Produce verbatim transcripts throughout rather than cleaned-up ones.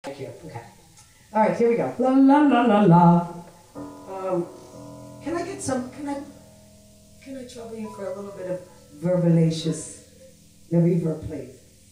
Thank you. Okay. All right, here we go. La la la la la. Um, can I get some? Can I? Can I trouble you for a little bit of verbalacious? The reverb, please.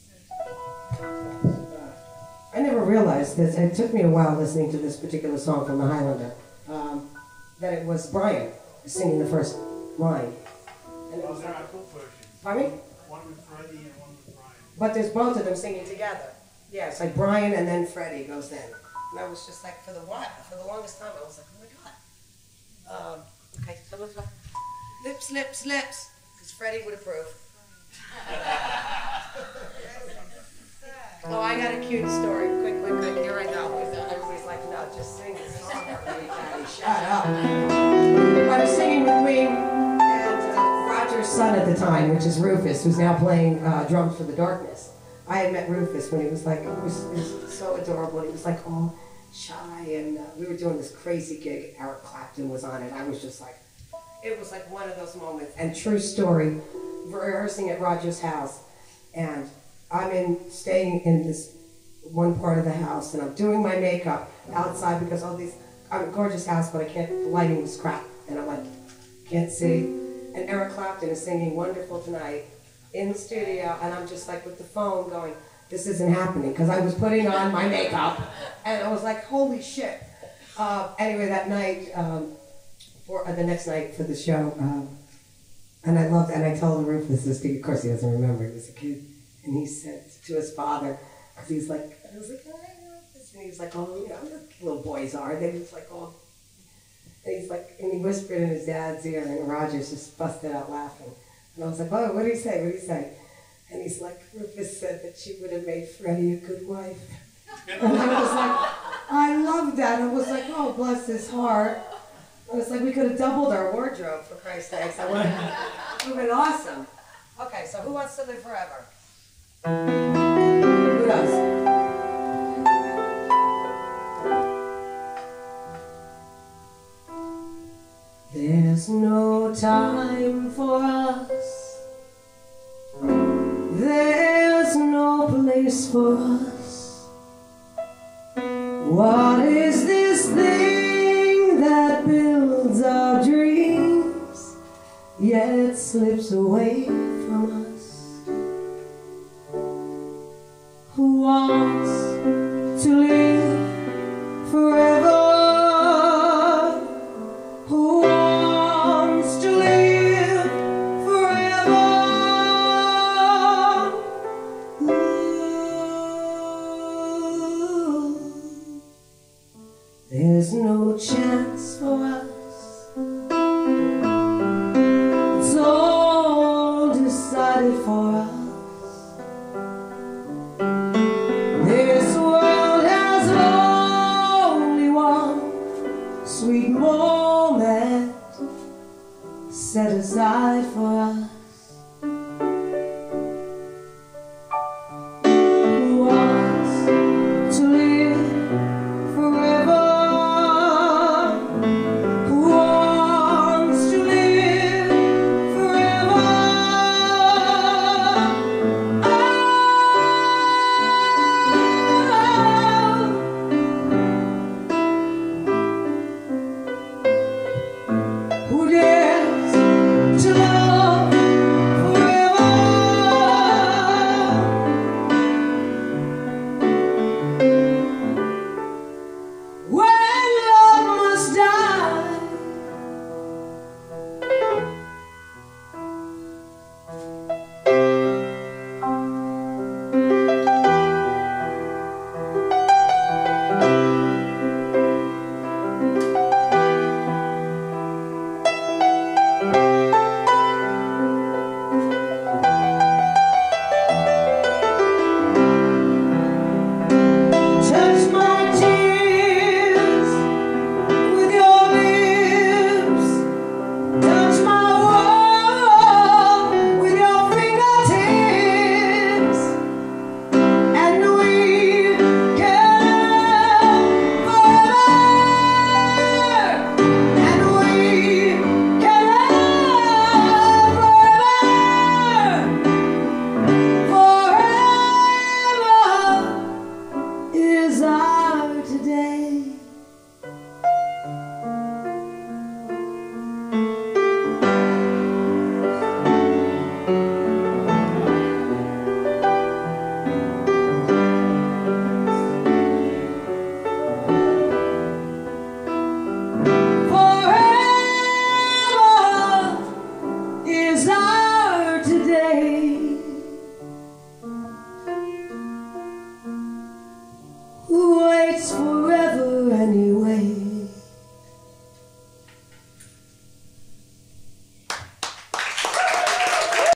I never realized this. It took me a while listening to this particular song from the Highlander. Um, that it was Brian singing the first line. And it was like, pardon me? One with Freddie and one with Brian. But there's both of them singing together. Yeah, it's like Brian and then Freddie goes in. And I was just like, for the while, for the longest time, I was like, oh my God. Um, okay, so let's go. Lips, lips, lips. Because Freddie would approve. Oh, I got a cute story. Quick, quick, quick. Here I go. Because everybody's like, no, just sing this song. Shut up. I was singing with Queen and uh, Roger's son at the time, which is Rufus, who's now playing uh, drums for the Darkness. I had met Rufus when he was like, it was, it was so adorable. He was like all shy, and uh, we were doing this crazy gig. Eric Clapton was on it. I was just like, it was like one of those moments. And true story, rehearsing at Roger's house, and I'm in staying in this one part of the house, and I'm doing my makeup outside because all these, I'm in a gorgeous house, but I can't, the lighting was crap, and I'm like, can't see. And Eric Clapton is singing Wonderful Tonight in the studio, and I'm just like with the phone going, this isn't happening, because I was putting on my makeup, and I was like, holy shit. Uh, anyway, that night, um, for uh, the next night for the show, um, and I loved, and I told Rufus this, of course he doesn't remember, he was a kid, and he said to his father, because he's like, I was like, oh, I love this, and he was like, oh, you know, little boys are, they was like, oh, and he's like, and he whispered in his dad's ear, and Rogers just busted out laughing. And I was like, oh, what did he say? What did he say? And he's like, Rufus said that she would have made Freddie a good wife. And I was like, I love that. I was like, oh, bless his heart. I was like, we could have doubled our wardrobe, for Christ's sakes. I would have, it would have been awesome. Okay, so who wants to live forever? Who does? There's no time for us. There's no place for us. What is this thing that builds our dreams, yet slips away from us? Who wants to live forever? There's no chance for us. It's all decided for us. This world has only one sweet moment set aside for us. Who wants to live forever? it's forever and